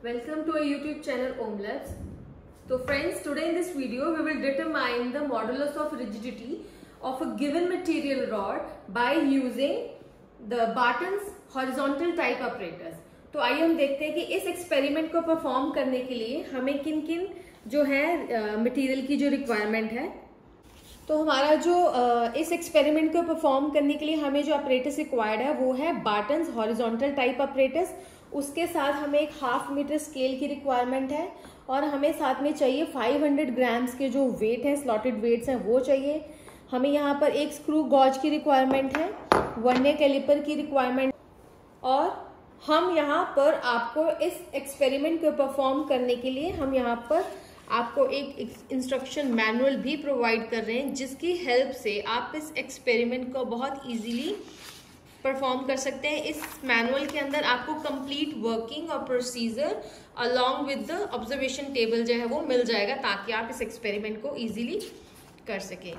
Welcome to our YouTube channel Omlets. So friends, today in this video we will determine the modulus of rigidity of a given material rod by using the Barton's horizontal type apparatus. तो आइए हम देखते हैं कि इस experiment को perform करने के लिए हमें किन किन जो है मटेरियल की जो रिक्वायरमेंट है। तो हमारा जो इस एक्सपेरिमेंट को परफॉर्म करने के लिए हमें जो अपरेटस रिक्वायर्ड है वो है बार्टन्स हॉरिजॉन्टल टाइप अपरेटस। उसके साथ हमें एक 1/2 मीटर स्केल की रिक्वायरमेंट है और हमें साथ में चाहिए 500 ग्राम्स के जो वेट हैं, स्लॉटेड वेट्स हैं, वो चाहिए। हमें यहाँ पर एक स्क्रू गॉज की रिक्वायरमेंट है, वर्नियर कैलिपर की रिक्वायरमेंट, और हम यहाँ पर आपको इस एक्सपेरिमेंट को परफॉर्म करने के लिए हम यहाँ पर आपको एक इंस्ट्रक्शन मैनुअल भी प्रोवाइड कर रहे हैं, जिसकी हेल्प से आप इस एक्सपेरिमेंट को बहुत इजीली परफॉर्म कर सकते हैं। इस मैनुअल के अंदर आपको कंप्लीट वर्किंग और procedure along with the observation table जो है वो मिल जाएगा, ताकि आप इस एक्सपेरिमेंट को इजीली कर सकें।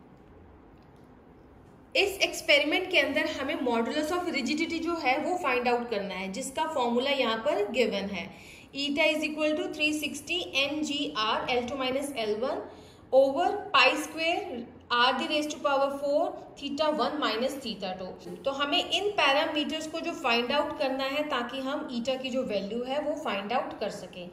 इस एक्सपेरिमेंट के अंदर हमें मॉडुलस ऑफ रिजिडिटी जो है वो फाइंड आउट करना है, जिसका फॉर्मूला यहाँ पर गिवन है। Eta is equal to 360 mgr L2 minus L1 over pi square r the raise to power 4 theta 1 minus theta 2। तो हमें इन पैरामीटर्स को जो फाइंड आउट करना है, ताकि हम ईटा की जो वैल्यू है वो फाइंड आउट कर सकें।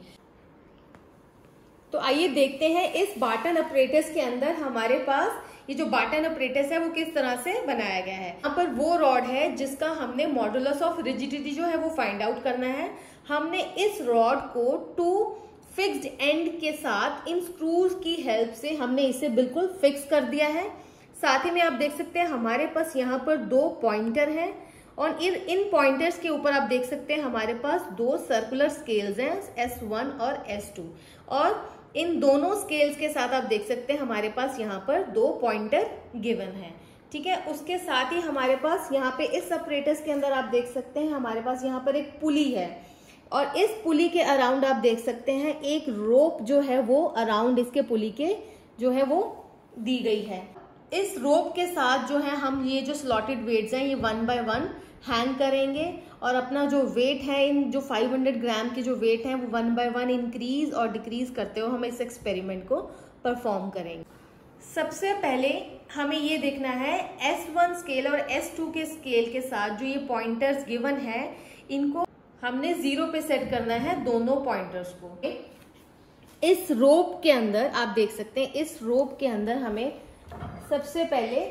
तो आइए देखते हैं इस बार्टन अपरेटस के अंदर हमारे पास ये जो बार्टन अपरेटस है वो किस तरह से बनाया गया है। यहाँ पर वो रॉड है जिसका हमने मॉडुलस ऑफ रिजिडिटी जो है वो फाइंड आउट करना है। हमने इस रॉड को 2 फिक्स्ड एंड के साथ इन स्क्रूज की हेल्प से हमने इसे बिल्कुल फिक्स कर दिया है। साथ ही में आप देख सकते हैं हमारे पास यहाँ पर 2 पॉइंटर हैं, और इन पॉइंटर्स के ऊपर आप देख सकते हैं हमारे पास 2 सर्कुलर स्केल्स हैं, S1 और S2, और इन दोनों स्केल्स के साथ आप देख सकते हैं हमारे पास यहाँ पर 2 पॉइंटर गिवन है। ठीक है, उसके साथ ही हमारे पास यहाँ पे इस अपरेटस के अंदर आप देख सकते हैं हमारे पास यहाँ पर एक पुली है, और इस पुली के अराउंड आप देख सकते हैं एक रोप जो है वो अराउंड इसके पुली के जो है वो दी गई है। इस रोप के साथ जो है हम ये जो स्लॉटेड वेट्स हैं ये 1 बाय 1 हैंग करेंगे, और अपना जो वेट है, इन जो 500 ग्राम के जो वेट है वो 1 बाय 1 इंक्रीज और डिक्रीज करते हुए हम इस एक्सपेरिमेंट को परफॉर्म करेंगे। सबसे पहले हमें ये देखना है S1 स्केल और S2 के स्केल के साथ जो ये पॉइंटर्स गिवन है, इनको हमने 0 पे सेट करना है, दोनों पॉइंटर्स को। इस रोप के अंदर आप देख सकते हैं, इस रोप के अंदर हमें सबसे पहले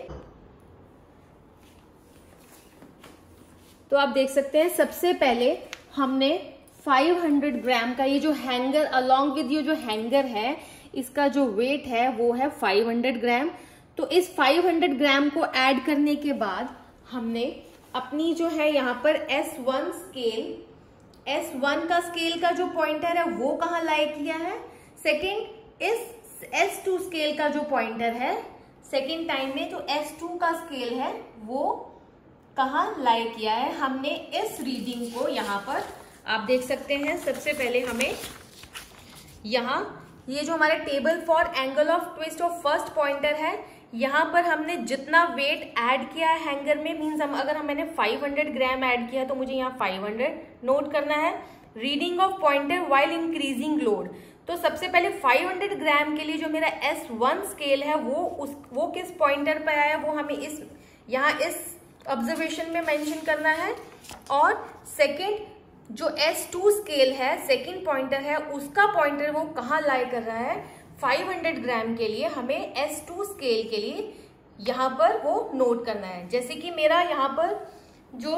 तो आप देख सकते हैं सबसे पहले हमने 500 ग्राम का ये जो हैंगर अलोंग विद ये जो हैंगर है, इसका जो वेट है वो है 500 ग्राम। तो इस 500 ग्राम को ऐड करने के बाद हमने अपनी जो है यहाँ पर S1 स्केल, S1 का स्केल का जो पॉइंटर है वो कहाँ लाई किया है। सेकेंड, इस S2 स्केल का जो पॉइंटर है सेकेंड टाइम में जो S2 का स्केल है वो कहाँ लाई किया है। हमने इस रीडिंग को यहाँ पर आप देख सकते हैं। सबसे पहले हमें यहाँ ये जो हमारे table for angle of twist of first pointer है, यहाँ पर हमने जितना वेट ऐड किया है हैंगर में, मीन्स अगर मैंने 500 ग्राम ऐड किया तो मुझे यहाँ 500 नोट करना है। Reading of pointer while increasing load, तो सबसे पहले 500 ग्राम के लिए जो मेरा S1 स्केल है वो किस पॉइंटर पर आया वो हमें यहाँ इस ऑब्जर्वेशन में मेंशन करना है। और सेकंड जो S2 स्केल है, सेकंड पॉइंटर है, उसका पॉइंटर वो कहाँ लाई कर रहा है 500 ग्राम के लिए हमें S2 स्केल के लिए यहाँ पर वो नोट करना है। जैसे कि मेरा यहाँ पर जो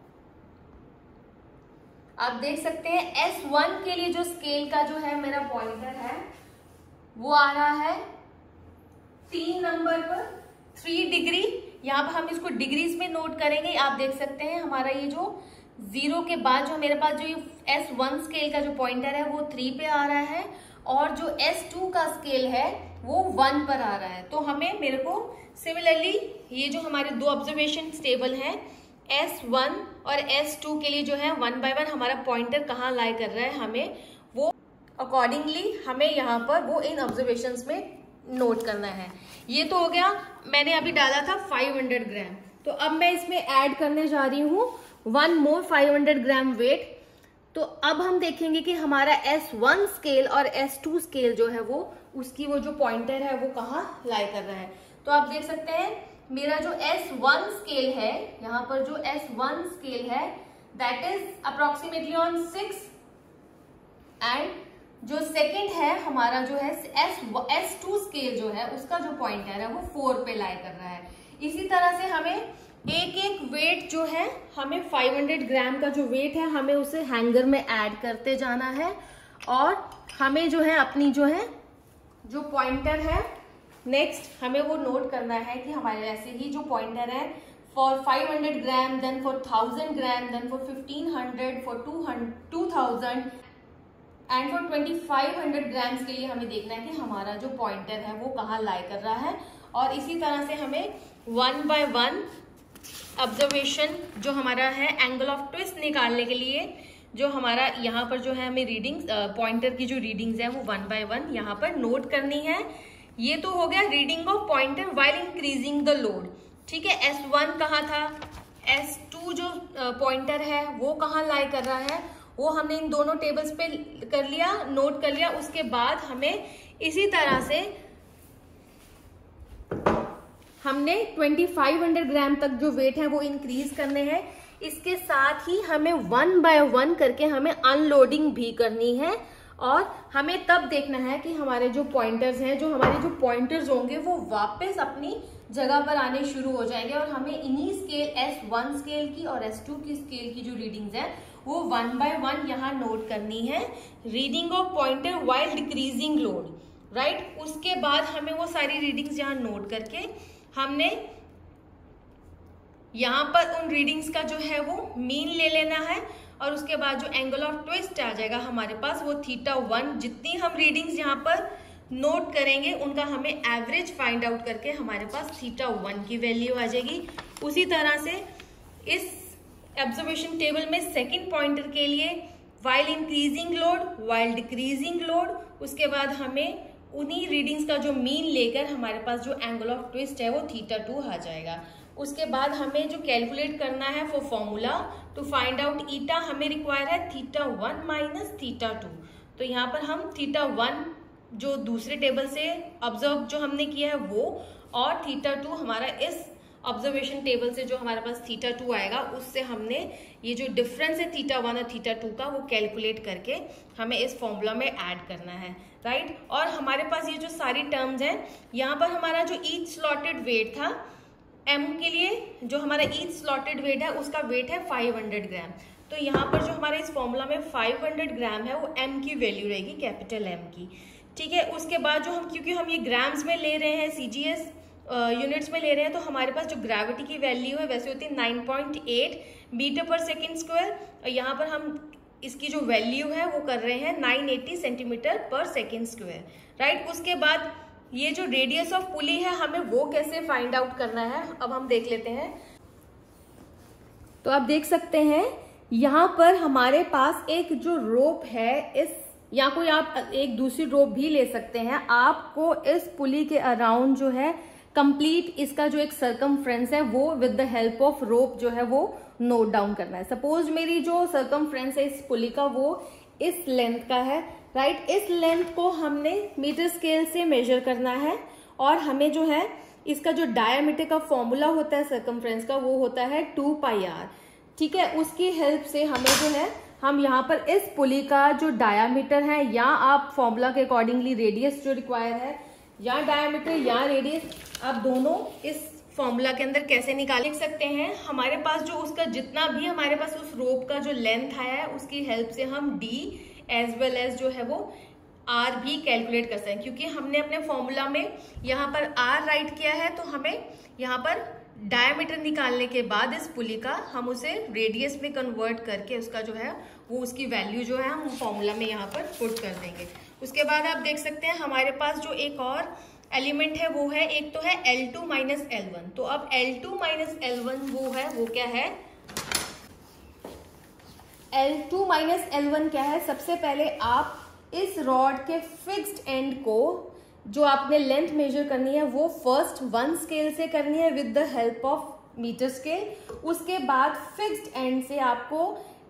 आप देख सकते हैं S1 के लिए जो स्केल का जो है मेरा पॉइंटर है वो आ रहा है 3 नंबर पर 3 डिग्री। यहाँ पर हम इसको डिग्रीज में नोट करेंगे। आप देख सकते हैं हमारा ये जो 0 के बाद जो मेरे पास जो ये S1 स्केल का जो पॉइंटर है वो 3 पे आ रहा है, और जो S2 का स्केल है वो 1 पर आ रहा है। तो हमें मेरे को सिमिलरली ये जो हमारे 2 ऑब्जर्वेशन टेबल हैं S1 और S2 के लिए जो है 1 बाय 1 हमारा पॉइंटर कहाँ लाई कर रहा है, हमें वो अकॉर्डिंगली हमें यहाँ पर वो इन ऑब्जर्वेशंस में नोट करना है। ये तो हो गया, मैंने अभी डाला था 500 ग्राम। तो अब मैं इसमें ऐड करने जा रही हूँ 1 मोर 500 ग्राम वेट। तो अब हम देखेंगे कि हमारा S1 स्केल और S2 स्केल जो है वो उसकी वो जो पॉइंटर है वो कहाँ लाई कर रहा है। तो आप देख सकते हैं मेरा जो S1 स्केल है, यहाँ पर जो S1 स्केल है that is approximately on 6 and जो सेकंड है हमारा जो है S2 स्केल जो है उसका जो पॉइंटर है वो 4 पे लाई कर रहा है। इसी तरह से हमें एक एक वेट जो है हमें 500 ग्राम का जो वेट है हमें उसे हैंगर में ऐड करते जाना है और हमें जो है अपनी जो है जो पॉइंटर है नेक्स्ट हमें वो नोट करना है कि हमारे ऐसे ही जो पॉइंटर है for 500 gram, then for 1000 gram, then for 1500, for 2000 and for 2500 grams के लिए हमें देखना है कि हमारा जो पॉइंटर है वो कहाँ लाई कर रहा है। और इसी तरह से हमें 1 बाय 1 ऑब्जर्वेशन जो हमारा है एंगल ऑफ ट्विस्ट निकालने के लिए जो हमारा यहाँ पर जो है हमें रीडिंग्स पॉइंटर की जो रीडिंग्स है वो 1 बाय 1 यहाँ पर नोट करनी है। ये तो हो गया reading of pointer while increasing the load. ठीक है, S1 कहाँ था, S2 जो पॉइंटर है वो कहाँ लाई कर रहा है वो हमने इन दोनों टेबल्स पे कर लिया, नोट कर लिया। उसके बाद हमें इसी तरह से हमने 2500 ग्राम तक जो वेट है वो इंक्रीज करने हैं। इसके साथ ही हमें 1 बाय 1 करके हमें अनलोडिंग भी करनी है और हमें तब देखना है कि हमारे जो पॉइंटर्स हैं, जो हमारे जो पॉइंटर्स होंगे वो वापस अपनी जगह पर आने शुरू हो जाएंगे और हमें इन्हीं स्केल S1 स्केल की और S2 की स्केल की जो रीडिंग्स है वो 1 बाय 1 यहाँ नोट करनी है। Reading of pointer while decreasing load, right. उसके बाद हमें वो सारी रीडिंग्स यहाँ नोट करके हमने यहाँ पर उन रीडिंग्स का जो है वो मीन ले लेना है और उसके बाद जो एंगल ऑफ ट्विस्ट आ जाएगा हमारे पास वो θ1। जितनी हम रीडिंग्स यहाँ पर नोट करेंगे उनका हमें एवरेज फाइंड आउट करके हमारे पास θ1 की वैल्यू आ जाएगी। उसी तरह से इस ऑब्जर्वेशन टेबल में सेकंड पॉइंटर के लिए while increasing load, while decreasing load, उसके बाद हमें उन्हीं रीडिंग्स का जो मीन लेकर हमारे पास जो एंगल ऑफ ट्विस्ट है वो θ2 आ जाएगा। उसके बाद हमें जो कैलकुलेट करना है वो formula to find out eta हमें रिक्वायर है θ1 माइनस θ2। तो यहाँ पर हम θ1 जो दूसरे टेबल से ऑब्जर्व जो हमने किया है वो और θ2 हमारा इस ऑब्जर्वेशन टेबल से जो हमारे पास θ2 आएगा उससे हमने ये जो डिफरेंस है θ1 और θ2 का वो कैलकुलेट करके हमें इस फॉर्मूला में ऐड करना है, राइट। और हमारे पास ये जो सारी टर्म्स हैं यहाँ पर हमारा जो ईच स्लॉटेड वेट था M के लिए, जो हमारा ईच स्लॉटेड वेट है उसका वेट है 500 ग्राम। तो यहाँ पर जो हमारे इस फॉर्मूला में 500 ग्राम है वो M की वैल्यू रहेगी, कैपिटल M की। ठीक है, उसके बाद जो हम क्योंकि हम ये ग्राम्स में ले रहे हैं, CGS यूनिट्स में ले रहे हैं, तो हमारे पास जो ग्रेविटी की वैल्यू है वैसे होती है 9.8 मीटर पर सेकेंड स्क्वायर और यहाँ पर हम इसकी जो वैल्यू है वो कर रहे हैं 980 सेंटीमीटर पर सेकेंड स्क्वायर, राइट। उसके बाद ये जो रेडियस ऑफ पुली है हमें वो कैसे फाइंड आउट करना है अब हम देख लेते हैं। तो आप देख सकते हैं यहाँ पर हमारे पास एक जो रोप है, इस या कोई आप एक दूसरी रोप भी ले सकते हैं। आपको इस पुली के अराउंड जो है कंप्लीट इसका जो एक सर्कमफ्रेंस है वो with the help of rope जो है वो नोट डाउन करना है। सपोज मेरी जो सर्कमफ्रेंस है इस पुली का वो इस लेंथ का है, राइट। इस लेंथ को हमने मीटर स्केल से मेजर करना है और हमें जो है इसका जो डायमीटर का फॉर्मूला होता है सर्कमफ्रेंस का वो होता है 2πr। ठीक है, उसकी हेल्प से हमें जो है हम यहाँ पर इस पुली का जो डायमीटर है या आप फॉर्मूला के अकॉर्डिंगली रेडियस जो रिक्वायर है या डायमीटर या रेडियस आप दोनों इस फॉर्मूला के अंदर कैसे निकाल सकते हैं। हमारे पास जो उसका जितना भी हमारे पास उस रोप का जो लेंथ आया है उसकी हेल्प से हम d एज वेल एज जो है वो r भी कैलकुलेट कर सकते हैं। क्योंकि हमने अपने फॉर्मूला में यहाँ पर r राइट किया है तो हमें यहाँ पर डायमीटर निकालने के बाद इस पुली का हम उसे रेडियस में कन्वर्ट करके उसका जो है वो उसकी वैल्यू जो है हम फॉर्मूला में यहाँ पर पुट कर देंगे। उसके बाद आप देख सकते हैं हमारे पास जो एक और एलिमेंट है वो है, एक तो है L2 माइनस L1। तो अब L2 माइनस L1 वो है, वो क्या है, L2 माइनस L1 क्या है। सबसे पहले आप इस रॉड के फिक्स्ड एंड को जो आपने लेंथ मेजर करनी है वो फर्स्ट 1 स्केल से करनी है with the help of meter scale. उसके बाद फिक्स्ड एंड से आपको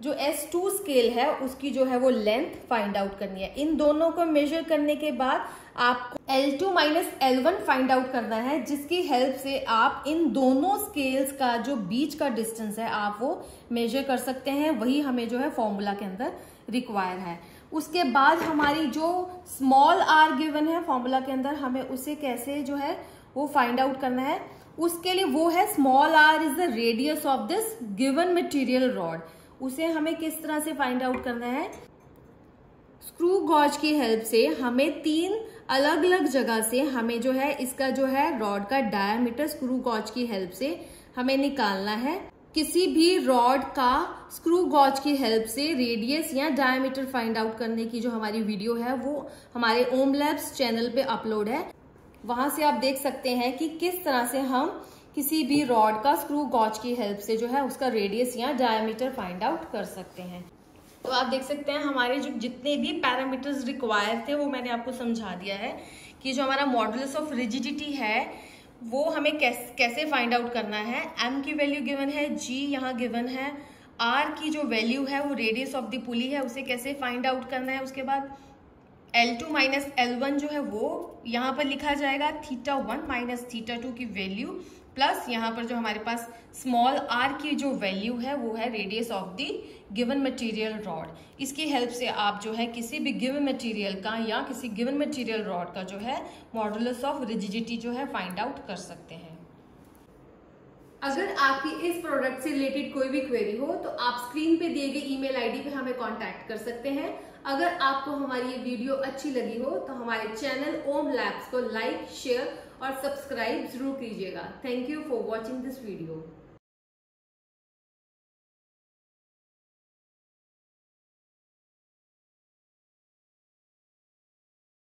जो S2 स्केल है उसकी जो है वो लेंथ फाइंड आउट करनी है। इन दोनों को मेजर करने के बाद आपको L2 minus L1 find out करना है, जिसकी हेल्प से आप इन दोनों स्केल्स का जो बीच का डिस्टेंस है आप वो मेजर कर सकते हैं। वही हमें जो है फॉर्मूला के अंदर रिक्वायर है। उसके बाद हमारी जो स्मॉल r गिवन है फॉर्मूला के अंदर, हमें उसे कैसे जो है वो फाइंड आउट करना है। उसके लिए वो है small r is the radius of this given material rod. उसे हमें किस तरह से फाइंड आउट करना है, स्क्रू गॉज की हेल्प से हमें 3 अलग अलग जगह से हमें जो है इसका जो है रॉड का डायमीटर स्क्रू गॉज की हेल्प से हमें निकालना है। किसी भी रॉड का स्क्रू गॉज की हेल्प से रेडियस या डायमीटर फाइंड आउट करने की जो हमारी वीडियो है वो हमारे ओम लैब्स चैनल पे अपलोड है। वहां से आप देख सकते हैं कि किस तरह से हम किसी भी रॉड का स्क्रू गॉज की हेल्प से जो है उसका रेडियस या डायमीटर फाइंड आउट कर सकते हैं। तो आप देख सकते हैं हमारे जो जितने भी पैरामीटर्स रिक्वायर थे वो मैंने आपको समझा दिया है कि जो हमारा मॉडुलस ऑफ रिजिडिटी है वो हमें कैसे फाइंड आउट करना है। m की वैल्यू गिवन है, g यहाँ गिवन है, r की जो वैल्यू है वो रेडियस ऑफ द पुली है, उसे कैसे फाइंड आउट करना है। उसके बाद L2 माइनस L1 जो है वो यहाँ पर लिखा जाएगा θ1 माइनस θ2 की वैल्यू प्लस यहाँ पर जो हमारे पास स्मॉल r की जो वैल्यू है वो है radius of the given material rod. इसकी हेल्प से आप जो है किसी भी गिवन मटेरियल का या किसी गिवन मटेरियल रॉड का जो है मॉडुलस ऑफ रिजिडिटी जो है फाइंड आउट कर सकते हैं। अगर आपकी इस प्रोडक्ट से रिलेटेड कोई भी क्वेरी हो तो आप स्क्रीन पे दिए गए ईमेल आईडी पे हमें कांटेक्ट कर सकते हैं। अगर आपको हमारी ये वीडियो अच्छी लगी हो तो हमारे चैनल ओम लैब्स को लाइक, शेयर और सब्सक्राइब जरूर कीजिएगा। Thank you for watching this video.